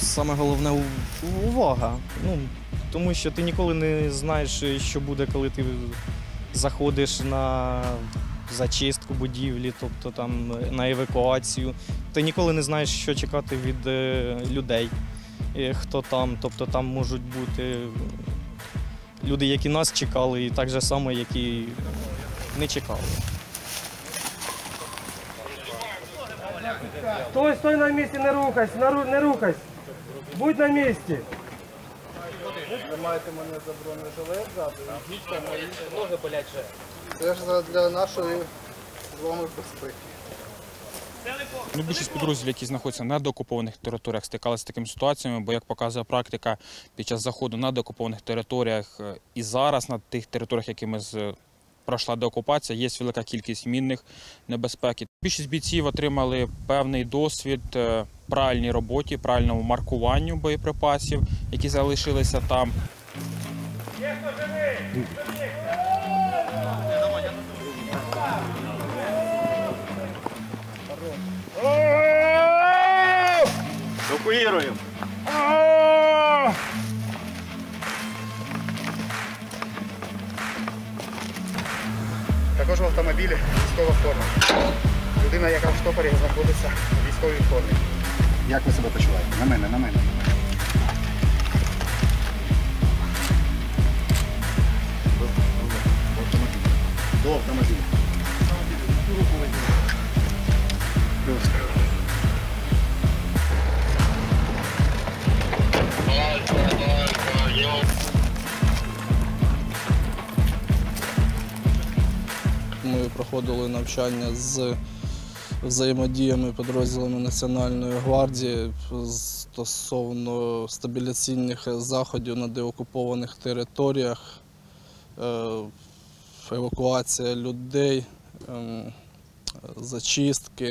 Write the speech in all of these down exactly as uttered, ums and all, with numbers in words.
саме головне – увага. Ну, тому що ти ніколи не знаєш, що буде, коли ти заходиш на зачистку будівлі, тобто там на евакуацію. Ти ніколи не знаєш, що чекати від людей, хто там. Тобто там можуть бути люди, які нас чекали, і так же само, які не чекали. Стой, стой на місці, не рухайся, не рухайся. Будь на місці. Тримайте мене за бронежилет, йдіть там на інше. Ноги болять вже. Це ж для нашої з вами безпеки. Ну, більшість підрозділів, які знаходяться на деокупованих територіях, стикалися з такими ситуаціями, бо, як показує практика, під час заходу на деокупованих територіях і зараз на тих територіях, якими пройшла деокупація, є велика кількість мінних небезпеки. Більшість бійців отримали певний досвід в правильній роботі, правильному маркуванню боєприпасів, які залишилися там. Евакуируем. Також в автомобілі військова форма. Людина, яка в штопорі знаходиться у військовій формі. Як ви себе почуваєте? На мене, на мене. До автомобіля. Ми проходили навчання з взаємодіями підрозділами Національної гвардії стосовно стабіляційних заходів на деокупованих територіях, евакуація людей, зачистки,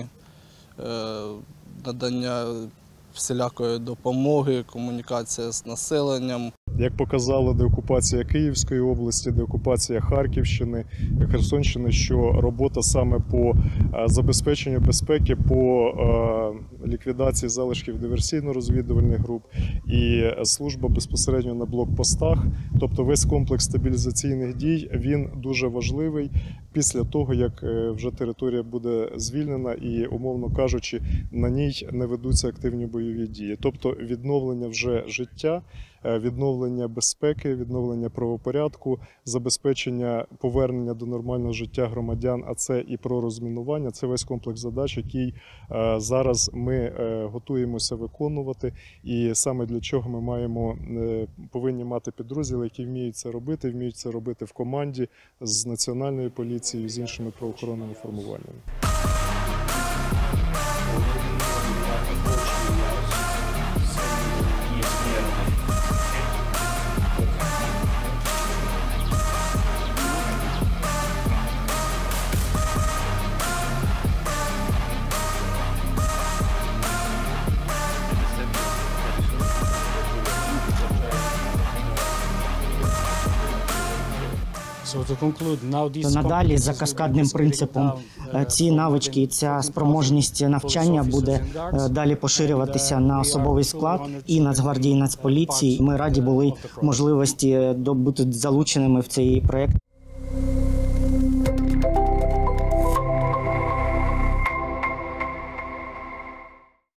надання всілякої допомоги, комунікація з населенням. Як показала деокупація Київської області, деокупація Харківщини, Херсонщини, що робота саме по забезпеченню безпеки, по ліквідації залишків диверсійно-розвідувальних груп і служба безпосередньо на блокпостах, тобто весь комплекс стабілізаційних дій, він дуже важливий після того, як вже територія буде звільнена і, умовно кажучи, на ній не ведуться активні бойові дії. Тобто відновлення вже життя, відновлення безпеки, відновлення правопорядку, забезпечення повернення до нормального життя громадян, а це і про розмінування, це весь комплекс задач, який зараз ми готуємося виконувати. І саме для чого ми маємо, повинні мати підрозділи, які вміють це робити, вміють це робити в команді з Національною поліцією, з іншими правоохоронними формуваннями. Надалі за каскадним принципом ці навички і ця спроможність навчання буде далі поширюватися на особовий склад і Нацгвардії, і Нацполіції. Ми раді були можливості бути залученими в цей проєкт.